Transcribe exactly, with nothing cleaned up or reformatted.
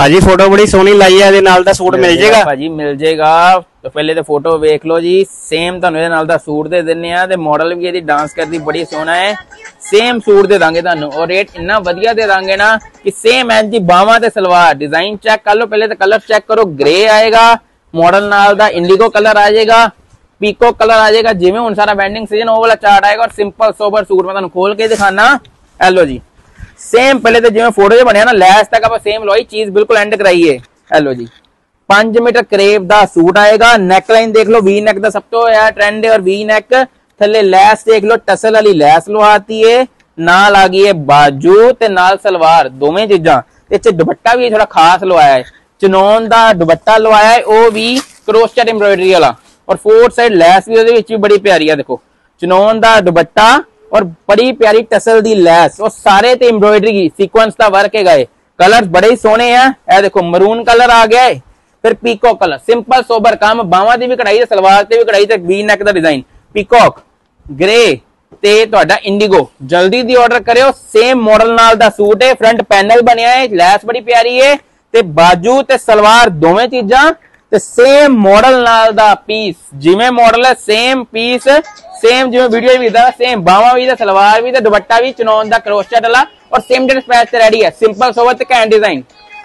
ਭਾਜੀ ਫੋਟੋ ਬੜੀ ਸੋਹਣੀ ਲਾਈ ਹੈ, ਇਹਦੇ ਨਾਲ ਦਾ ਸੂਟ ਮਿਲ ਜਾਏਗਾ ਭਾਜੀ? ਮਿਲ ਜਾਏਗਾ। तो पहले तो फोटो वेख लो जी, सेम तुहानू इहदे नाल दा सूट दे दिन्ने आ ते मॉडल भी इहदी डांस करदी बड़ी सोहना है। सेम सूट दे दांगे तुहानू और रेट इन्ना वधिया दे दांगे ना कि सेम एज दी बावां ते सलवार। डिजाइन चेक कर लो, पहले तो कलर चेक करो। ग्रे आएगा मॉडल नाल दा, इंडिगो कलर आ जाएगा, पीको कलर आ जाएगा, जिवें हुण सारा वेडिंग सीजन वो वाला चार्ट आएगा। और सिंपल सोबर सूट मैं तुहानू खोल के दिखाना। ए लो जी, सेम पहले तो जिवें फोटो च बनिया ना लैस तक आप सेम लोई चीज बिल्कुल एंड कराई है। ए लो जी, पांच मीटर करेब दा सूट आएगा। नेकलाइन देख लो, वी नेक दा सब तो है ट्रेंड है। और वी नेक थले लैस देख लो, टसल वाली लैस लवाती है। नाल आ गई है बाजू ते नाल सलवार, दोवें चीजां। ते दुपट्टा भी थोड़ा खास लवाया है, चनौन दा दुपट्टा लवाया है, वो भी क्रोशेट एम्ब्रॉयडरी वाला। और फोर साइड लैस भी ਉਹਦੇ ਵਿੱਚ भी बड़ी प्यारी है। देखो चनौन दा दुपट्टा और बड़ी प्यारी टसल दी लैस और सारे ते एम्ब्रॉयडरी सीक्वेंस दा वर्क है। गए कलर बड़े ही सोहने हैं। ए देखो मरून कलर आ गया है, फिर पीकॉक कलर, सिंपल सोबर काम। बावां दी भी कढ़ाई ते सलवार ते भी कढ़ाई ते वी नेक दा डिजाइन। पीकॉक ग्रे ते तुहाडा इंडिगो। जल्दी दी ऑर्डर करियो। सेम मॉडल नाल दा सूट है, फ्रंट पैनल बनया है, लैस बड़ी प्यारी है ते बाजू ते सलवार दोवें चीजां ते सेम मॉडल नाल दा पीस। जिवें मॉडल है सेम पीस, सेम जिवें वीडियो भी दा सेम बावां भी ते सलवार भी ते दुपट्टा भी चनौन दा क्रोशेट वाला और सेम डिस्पैच ते रेडी है। सिंपल सोबर ते कैंट डिजाइन।